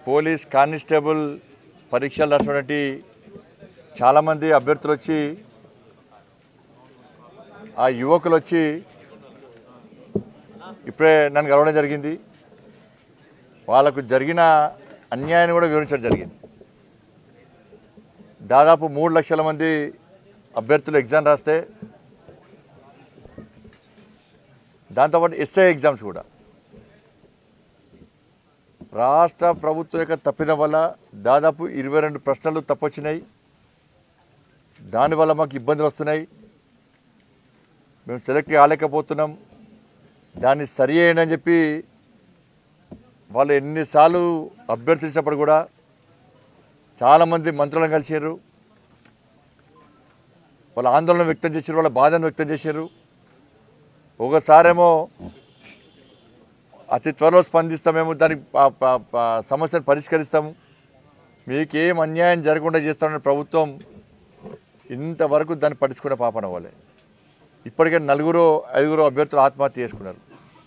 Police constable పరీక్షలు రాసినటువంటి చాలామంది అభ్యర్థులు వచ్చి ఆ యువకులు వచ్చి ఇప్పుడే నన్ను కలవడం జరిగింది. వాళ్ళకు జరిగిన అన్యాయాన్ని కూడా వివరించడం జరిగింది. దాదాపు 3 లక్షల మంది అభ్యర్థులు ఎగ్జామ్ రాస్తే దాంతోపాటు ఎస్ఐ ఎగ్జామ్స్ కూడా రాష్ట్ర ప్రభుత్వం యొక్క తప్పిదం వల్ల దాదాపు 22 ప్రశ్నలు తప్పొచ్చినాయి. దానివల్ల మాకు ఇబ్బందులు వస్తున్నాయి. మేము సెలెక్ట్ కాలేకపోతున్నాం. దాన్ని సరి చేయండి అని చెప్పి వాళ్ళు ఎన్నిసార్లు అభ్యర్థించినప్పుడు కూడా చాలామంది మంత్రులను కలిసారు. వాళ్ళ ఆందోళన వ్యక్తం చేశారు, వాళ్ళ బాధను వ్యక్తం చేశారు. ఒకసారేమో అతి త్వరలో స్పందిస్తామేమో, దానికి సమస్యను పరిష్కరిస్తాము, మీకేం అన్యాయం జరగకుండా చేస్తామని ప్రభుత్వం ఇంతవరకు దాన్ని పట్టించుకునే పాపన వాళ్ళే. ఇప్పటికే 4-5 అభ్యర్థులు ఆత్మహత్య చేసుకున్నారు.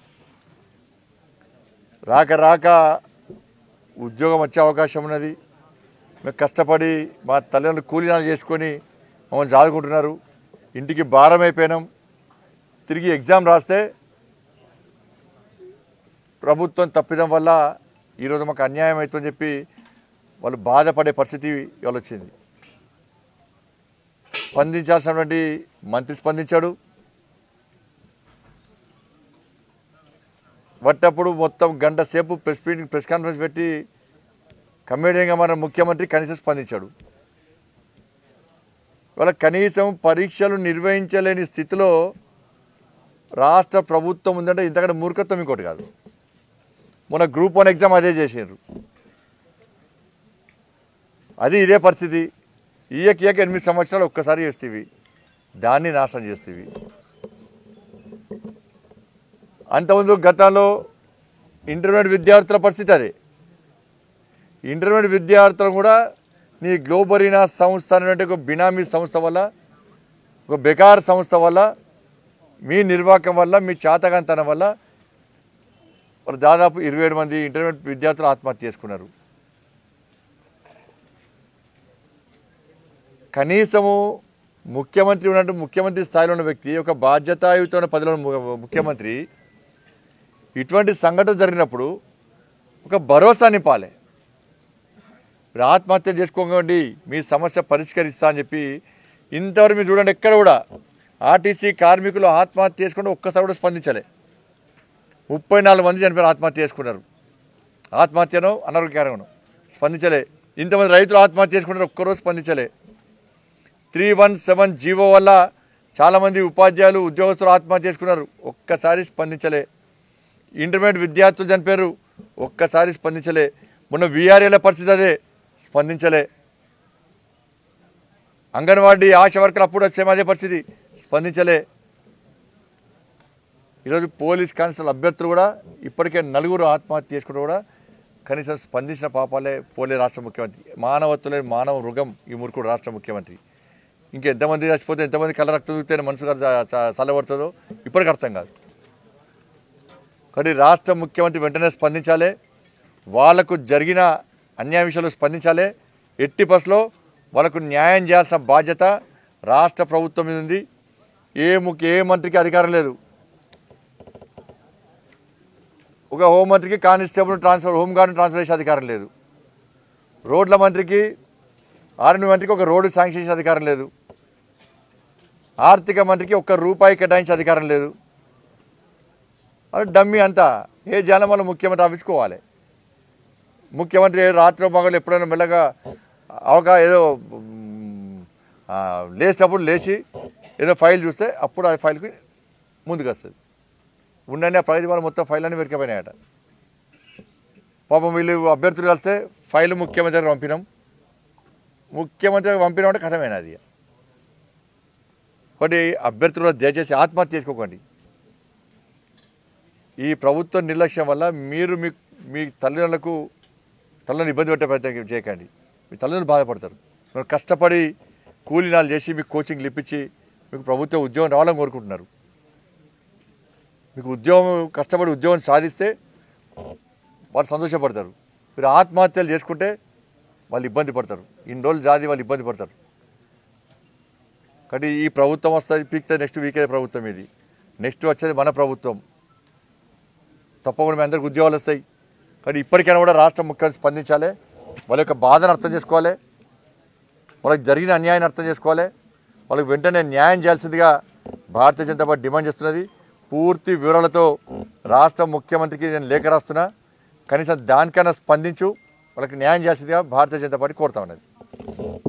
రాక ఉద్యోగం వచ్చే అవకాశం ఉన్నది. మేము కష్టపడి మా తల్లిదండ్రులు కూలీనాలు చేసుకొని మమ్మల్ని చదువుకుంటున్నారు. ఇంటికి భారం అయిపోయినాం. తిరిగి ఎగ్జామ్ రాస్తే ప్రభుత్వం తప్పిదం వల్ల ఈరోజు మాకు అన్యాయం అవుతుందని చెప్పి వాళ్ళు బాధపడే పరిస్థితి ఇవాళ వచ్చింది. స్పందించాల్సినటువంటి మంత్రి స్పందించాడు. వట్టప్పుడు మొత్తం గంట సేపు ప్రెస్ కాన్ఫరెన్స్ పెట్టి కమేడియన్గా మన ముఖ్యమంత్రి కనీసం స్పందించాడు. ఇవాళ కనీసం పరీక్షలు నిర్వహించలేని స్థితిలో రాష్ట్ర ప్రభుత్వం ఉందంటే ఇంతకంటే మూర్ఖత్వం ఇంకోటి కాదు. మొన్న గ్రూప్ 1 ఎగ్జామ్ అదే చేసారు. అది ఇదే పరిస్థితి. ఈయక 8 సంవత్సరాలు ఒక్కసారి చేస్తేవి, దాన్ని నాశనం చేస్తేవి. అంతకుముందు గతంలో ఇంటర్మీడియట్ విద్యార్థుల పరిస్థితి అదే. ఇంటర్మీడియట్ విద్యార్థులు కూడా నీ గ్లోబరీనా సంస్థ అనేటువంటి ఒక బినామీ సంస్థ వల్ల, ఒక బెకార్ సంస్థ వల్ల, మీ నిర్వాహకం వల్ల, మీ చాతకంతనం వల్ల వాళ్ళు దాదాపు 27 మంది ఇంటర్మీడియట్ విద్యార్థులు ఆత్మహత్య చేసుకున్నారు. కనీసము ముఖ్యమంత్రి ఉన్నట్టు ముఖ్యమంత్రి స్థాయిలో ఉన్న వ్యక్తి, ఒక బాధ్యతాయుతమైన పదవిలో ముఖ్యమంత్రి ఇటువంటి సంఘటన జరిగినప్పుడు ఒక భరోసా నింపాలి. ఆత్మహత్య చేసుకోండి, మీ సమస్య పరిష్కరిస్తా అని చెప్పి ఇంతవరకు మీరు చూడండి, ఎక్కడ కూడా ఆర్టీసీ కార్మికులు ఆత్మహత్య చేసుకుంటే ఒక్కసారి కూడా స్పందించలే. 34 మంది చనిపోయారు, ఆత్మహత్య చేసుకున్నారు. ఆత్మహత్యను అనారోగ్యకరంగాను స్పందించలే. ఇంతమంది రైతులు ఆత్మహత్య చేసుకుంటారు, ఒక్కరోజు స్పందించలే. 317 జీవో వల్ల చాలామంది ఉపాధ్యాయులు ఉద్యోగస్తులు ఆత్మహత్య చేసుకున్నారు, ఒక్కసారి స్పందించలే. ఇంటర్మీడియట్ విద్యార్థులు చనిపోయారు, ఒక్కసారి స్పందించలే. మొన్న వీఆర్ఏల పరిస్థితి అదే, స్పందించలే. అంగన్వాడీ ఆశా వర్కర్లు అప్పుడు సేమ్ అదే పరిస్థితి, స్పందించలే. ఈరోజు పోలీస్ కానిస్టేబుల్ అభ్యర్థులు కూడా ఇప్పటికే 4 ఆత్మహత్య చేసుకుంటూ కూడా కనీసం స్పందించిన పాపాలే పోలే రాష్ట్ర ముఖ్యమంత్రి. మానవత్వలే మానవ మృగం ఈ మురుకుడు రాష్ట్ర ముఖ్యమంత్రి. ఇంకెంతమంది చచ్చిపోతే, ఎంతమంది కళ్ళ రక్తం చూస్తే మనసు చల్లబడుతుందో ఇప్పటికి అర్థం కాదు. కానీ రాష్ట్ర ముఖ్యమంత్రి వెంటనే స్పందించాలి. వాళ్లకు జరిగిన అన్యాయ విషయంలో స్పందించాలి. ఎట్టి బస్సులో వాళ్ళకు న్యాయం చేయాల్సిన బాధ్యత రాష్ట్ర ప్రభుత్వం మీద ఉంది. ఏ మంత్రికి అధికారం లేదు. ఒక హోంమంత్రికి కానిస్టేబుల్ ట్రాన్స్ఫర్, హోంగార్డును ట్రాన్స్ఫర్ చేసే అధికారం లేదు. రోడ్ల మంత్రికి, ఆర్మీ మంత్రికి ఒక రోడ్డు శాంక్షన్ చేసే అధికారం లేదు. ఆర్థిక మంత్రికి ₹1 కేటాయించే అధికారం లేదు. అది డమ్మీ అంతా. ఏ జనం వల్ల ముఖ్యమంత్రి ఆఫీసుకోవాలి. ముఖ్యమంత్రి రాత్రి మగలు ఎప్పుడైనా మెల్లగా ఏదో లేచినప్పుడు లేచి ఏదో ఫైల్ చూస్తే అప్పుడు ఆ ఫైల్కి ముందుకు వస్తుంది. ఉండని ఆ ప్రగతి వాళ్ళు మొత్తం ఫైల్ అన్నీ వెరికపోయినాయట. పాపం వీళ్ళు అభ్యర్థులు కలిస్తే ఫైల్ ముఖ్యమంత్రికి పంపినాం, ముఖ్యమంత్రికి పంపినామంటే కథమైన అది. ఒకటి అభ్యర్థులు దయచేసి ఆత్మహత్య చేసుకోకండి. ఈ ప్రభుత్వ నిర్లక్ష్యం వల్ల మీరు మీ తల్లిదండ్రులను ఇబ్బంది పెట్టే ప్రయత్నం చేయకండి. మీ తల్లిదండ్రులు బాధపడతారు. మీరు కష్టపడి కూలీనాలు చేసి మీకు కోచింగ్లు ఇప్పించి మీకు ప్రభుత్వ ఉద్యోగం రావాలని కోరుకుంటున్నారు. మీకు ఉద్యోగం కష్టపడి ఉద్యోగం సాధిస్తే వారు సంతోషపడతారు. మీరు ఆత్మహత్యలు చేసుకుంటే వాళ్ళు ఇబ్బంది పడతారు, ఇన్ని రోజులు జాతి వాళ్ళు ఇబ్బంది పడతారు. కాబట్టి ఈ ప్రభుత్వం వస్తుంది పీక్తే నెక్స్ట్ వీకే ప్రభుత్వం ఇది, నెక్స్ట్ వచ్చేది మన ప్రభుత్వం, తప్పకుండా మీ అందరికి ఉద్యోగాలు వస్తాయి. కానీ ఇప్పటికైనా కూడా రాష్ట్ర ముఖ్యమంత్రి స్పందించాలి, వాళ్ళ యొక్క బాధను అర్థం చేసుకోవాలి, వాళ్ళకి జరిగిన అన్యాయాన్ని అర్థం చేసుకోవాలి, వాళ్ళకి వెంటనే న్యాయం చేయాల్సిందిగా భారతీయ జనతా పార్టీ డిమాండ్ చేస్తున్నది. పూర్తి వివరాలతో రాష్ట్ర ముఖ్యమంత్రికి నేను లేఖ రాస్తున్నా, కనీసం దానికైనా స్పందించు, వాళ్ళకి న్యాయం చేయాల్సిందిగా భారతీయ జనతా పార్టీ కోరుతా ఉన్నది.